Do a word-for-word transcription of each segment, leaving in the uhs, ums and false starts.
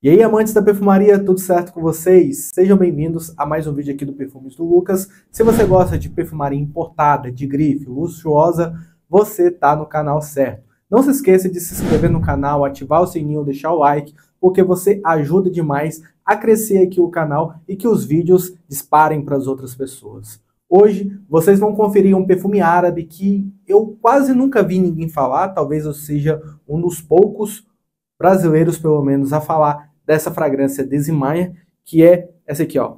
E aí, amantes da perfumaria, tudo certo com vocês? Sejam bem-vindos a mais um vídeo aqui do Perfumes do Lucas. Se você gosta de perfumaria importada, de grife, luxuosa, você tá no canal certo. Não se esqueça de se inscrever no canal, ativar o sininho, deixar o like, porque você ajuda demais a crescer aqui o canal e que os vídeos disparem para as outras pessoas. Hoje, vocês vão conferir um perfume árabe que eu quase nunca vi ninguém falar, talvez eu seja um dos poucos brasileiros, pelo menos, a falar dessa fragrância de Zimaia, que é essa aqui, ó.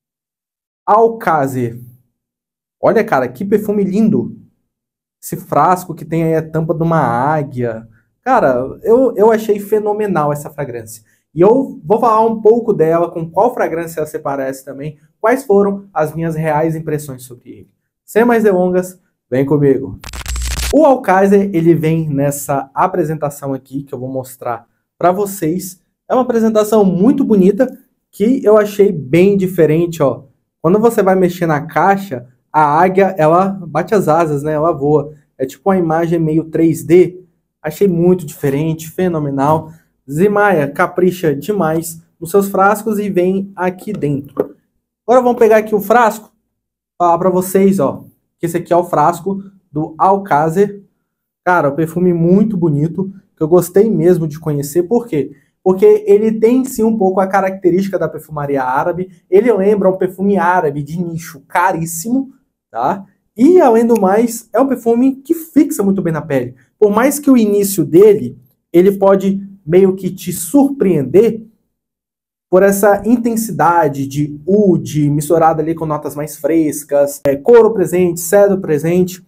Alcácer. Olha, cara, que perfume lindo. Esse frasco que tem aí a tampa de uma águia. Cara, eu, eu achei fenomenal essa fragrância. E eu vou falar um pouco dela, com qual fragrância ela se parece também, quais foram as minhas reais impressões sobre ele. Sem mais delongas, vem comigo. O Alcácer, ele vem nessa apresentação aqui, que eu vou mostrar para vocês. É uma apresentação muito bonita, que eu achei bem diferente, ó. Quando você vai mexer na caixa, a águia, ela bate as asas, né? Ela voa. É tipo uma imagem meio três D. Achei muito diferente, fenomenal. Zimaia capricha demais nos seus frascos e vem aqui dentro. Agora vamos pegar aqui o frasco, falar para vocês, ó, que esse aqui é o frasco do Alcácer. Cara, um perfume muito bonito, que eu gostei mesmo de conhecer. Por quê? Porque ele tem sim um pouco a característica da perfumaria árabe. Ele lembra um perfume árabe de nicho caríssimo, tá? E além do mais, é um perfume que fixa muito bem na pele. Por mais que o início dele, ele pode meio que te surpreender por essa intensidade de oud misturada ali com notas mais frescas, é, couro presente, cedro presente.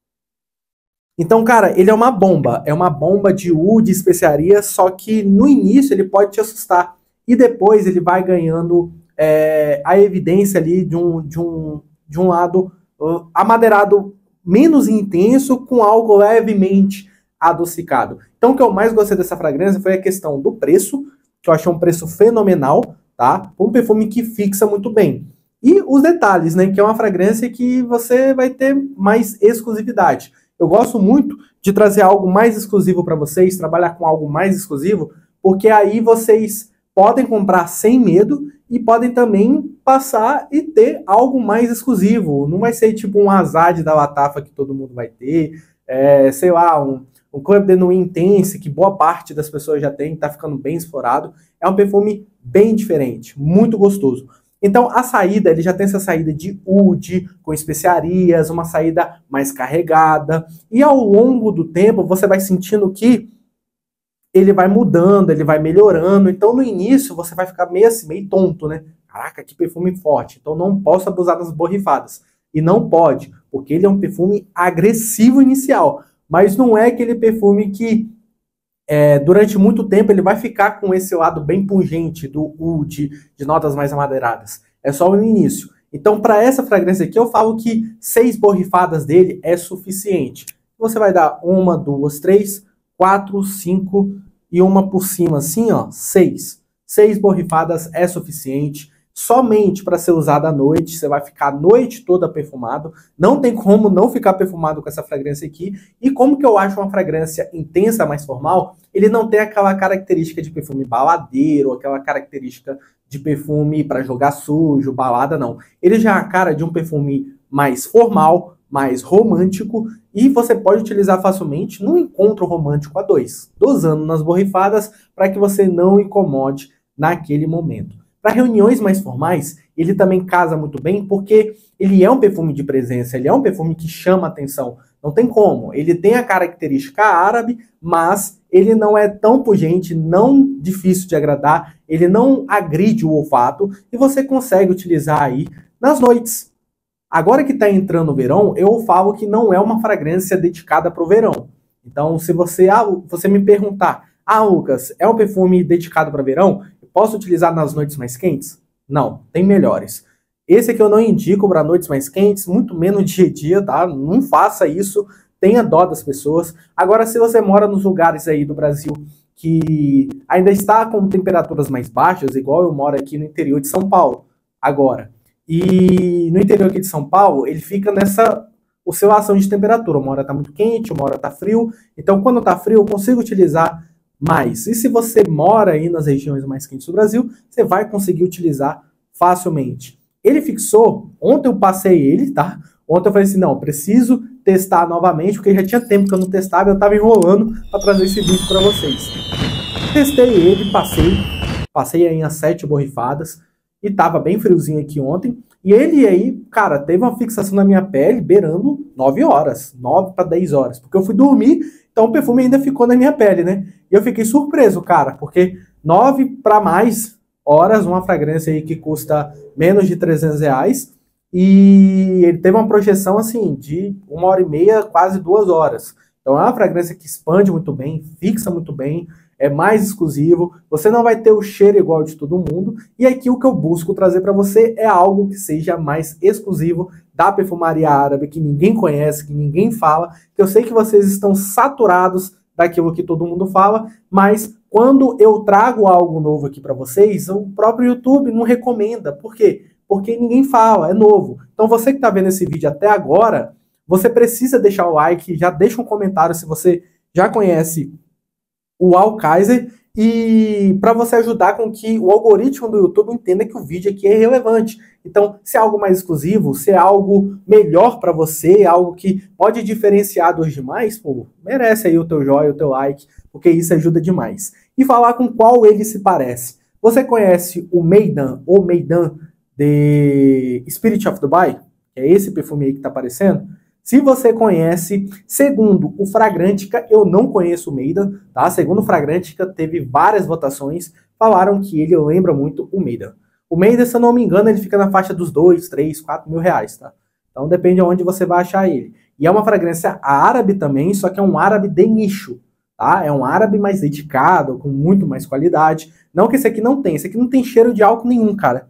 Então, cara, ele é uma bomba, é uma bomba de oud, especiaria, só que no início ele pode te assustar e depois ele vai ganhando é, a evidência ali de um, de um, de um lado uh, amadeirado menos intenso com algo levemente adocicado. Então, o que eu mais gostei dessa fragrância foi a questão do preço, que eu achei um preço fenomenal, tá? Um perfume que fixa muito bem. E os detalhes, né? Que é uma fragrância que você vai ter mais exclusividade. Eu gosto muito de trazer algo mais exclusivo para vocês, trabalhar com algo mais exclusivo, porque aí vocês podem comprar sem medo e podem também passar e ter algo mais exclusivo. Não vai ser tipo um Azad da Latafa que todo mundo vai ter, é, sei lá, um, um Club de Nuit Intense que boa parte das pessoas já tem, tá ficando bem explorado. É um perfume bem diferente, muito gostoso. Então, a saída, ele já tem essa saída de oud, com especiarias, uma saída mais carregada. E ao longo do tempo, você vai sentindo que ele vai mudando, ele vai melhorando. Então, no início, você vai ficar meio assim, meio tonto, né? Caraca, que perfume forte. Então, não posso abusar das borrifadas. E não pode, porque ele é um perfume agressivo inicial. Mas não é aquele perfume que É, durante muito tempo ele vai ficar com esse lado bem pungente do oud, de notas mais amadeiradas. É só no início. Então, para essa fragrância aqui, eu falo que seis borrifadas dele é suficiente. Você vai dar uma, duas, três, quatro, cinco e uma por cima, assim, ó, seis. Seis borrifadas é suficiente. Somente para ser usada à noite, você vai ficar a noite toda perfumado. Não tem como não ficar perfumado com essa fragrância aqui. E como que eu acho uma fragrância intensa, mais formal, ele não tem aquela característica de perfume baladeiro, aquela característica de perfume para jogar sujo, balada, não. Ele já é a cara de um perfume mais formal, mais romântico, e você pode utilizar facilmente num encontro romântico a dois, dosando nas borrifadas para que você não incomode naquele momento. Para reuniões mais formais, ele também casa muito bem, porque ele é um perfume de presença, ele é um perfume que chama atenção. Não tem como. Ele tem a característica árabe, mas ele não é tão pungente, não difícil de agradar, ele não agride o olfato e você consegue utilizar aí nas noites. Agora que está entrando o verão, eu falo que não é uma fragrância dedicada para o verão. Então, se você, ah, você me perguntar, ah, Lucas, é um perfume dedicado para verão? Posso utilizar nas noites mais quentes? Não, tem melhores. Esse aqui eu não indico para noites mais quentes, muito menos dia a dia, tá? Não faça isso, tenha dó das pessoas. Agora, se você mora nos lugares aí do Brasil que ainda está com temperaturas mais baixas, igual eu moro aqui no interior de São Paulo, agora, e no interior aqui de São Paulo, ele fica nessa oscilação de temperatura. Uma hora tá muito quente, uma hora tá frio. Então, quando tá frio, eu consigo utilizar mais. E se você mora aí nas regiões mais quentes do Brasil, você vai conseguir utilizar facilmente. Ele fixou, ontem eu passei ele, tá? Ontem eu falei assim, não, preciso testar novamente, porque já tinha tempo que eu não testava, eu tava enrolando para trazer esse vídeo para vocês. Testei ele, passei, passei aí as sete borrifadas, e tava bem friozinho aqui ontem, e ele aí, cara, teve uma fixação na minha pele beirando nove horas, nove para dez horas, porque eu fui dormir, então o perfume ainda ficou na minha pele, né? E eu fiquei surpreso, cara, porque nove para mais horas, uma fragrância aí que custa menos de trezentos reais, e ele teve uma projeção, assim, de uma hora e meia, quase duas horas. Então é uma fragrância que expande muito bem, fixa muito bem, é mais exclusivo, você não vai ter o cheiro igual de todo mundo, e aqui o que eu busco trazer para você é algo que seja mais exclusivo da perfumaria árabe, que ninguém conhece, que ninguém fala, que eu sei que vocês estão saturados daquilo que todo mundo fala, mas quando eu trago algo novo aqui para vocês, o próprio YouTube não recomenda. Por quê? Porque ninguém fala, é novo. Então você que está vendo esse vídeo até agora, você precisa deixar o like, já deixa um comentário se você já conhece o Alkaiser, e para você ajudar com que o algoritmo do YouTube entenda que o vídeo aqui é relevante. Então, se é algo mais exclusivo, se é algo melhor para você, algo que pode diferenciar dos demais, pô, merece aí o teu joinha, o teu like, porque isso ajuda demais. E falar com qual ele se parece. Você conhece o Meidan, ou Meidan, de Spirit of Dubai? Que é esse perfume aí que tá aparecendo? Se você conhece, segundo o Fragrantica, eu não conheço o Meidan, tá? Segundo o Fragrantica, teve várias votações, falaram que ele lembra muito o Meidan. O Meidan, se eu não me engano, ele fica na faixa dos dois, três, quatro mil reais, tá? Então depende de onde você vai achar ele. E é uma fragrância árabe também, só que é um árabe de nicho, tá? É um árabe mais dedicado, com muito mais qualidade. Não que esse aqui não tem, esse aqui não tem cheiro de álcool nenhum, cara.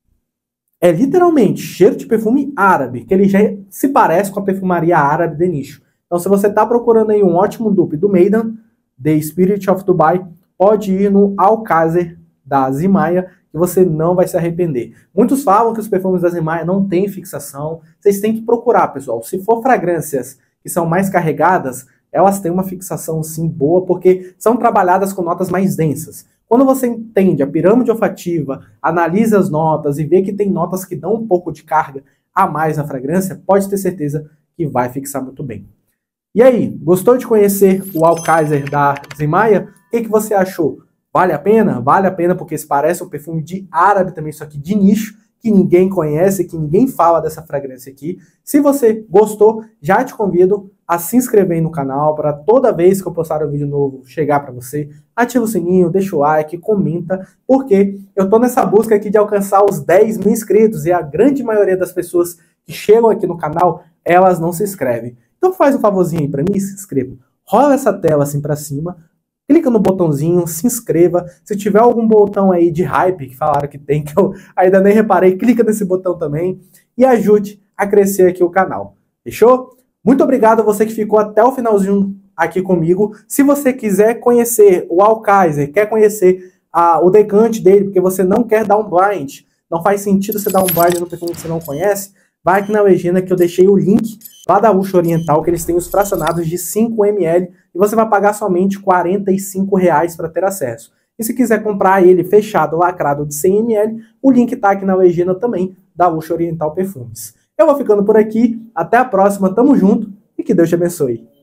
É literalmente cheiro de perfume árabe, que ele já se parece com a perfumaria árabe de nicho. Então, se você está procurando aí um ótimo dupe do Meidan, The Spirit of Dubai, pode ir no Alkaiser da Zimaia, que você não vai se arrepender. Muitos falam que os perfumes da Zimaia não têm fixação. Vocês têm que procurar, pessoal. Se for fragrâncias que são mais carregadas, elas têm uma fixação, sim, boa, porque são trabalhadas com notas mais densas. Quando você entende a pirâmide olfativa, analisa as notas e vê que tem notas que dão um pouco de carga a mais na fragrância, pode ter certeza que vai fixar muito bem. E aí, gostou de conhecer o Alkaiser da Zimaia? O que, que você achou? Vale a pena? Vale a pena porque se parece um perfume de árabe também, só que de nicho, que ninguém conhece, que ninguém fala dessa fragrância aqui. Se você gostou, já te convido a se inscrever no canal para toda vez que eu postar um vídeo novo chegar para você. Ativa o sininho, deixa o like, comenta, porque eu tô nessa busca aqui de alcançar os dez mil inscritos e a grande maioria das pessoas que chegam aqui no canal, elas não se inscrevem. Então faz um favorzinho aí para mim, se inscreva. Rola essa tela assim para cima, clica no botãozinho, se inscreva. Se tiver algum botão aí de hype, que falaram que tem, que eu ainda nem reparei, clica nesse botão também e ajude a crescer aqui o canal. Fechou? Muito obrigado a você que ficou até o finalzinho aqui comigo. Se você quiser conhecer o Alkaiser, quer conhecer a, o decante dele, porque você não quer dar um blind, não faz sentido você dar um blind no perfume que você não conhece, vai aqui na legenda que eu deixei o link lá da Ucha Oriental, que eles têm os fracionados de cinco mililitros, e você vai pagar somente quarenta e cinco reais para ter acesso. E se quiser comprar ele fechado, lacrado de cem mililitros, o link está aqui na legenda também da Ucha Oriental Perfumes. Eu vou ficando por aqui, até a próxima, tamo junto e que Deus te abençoe.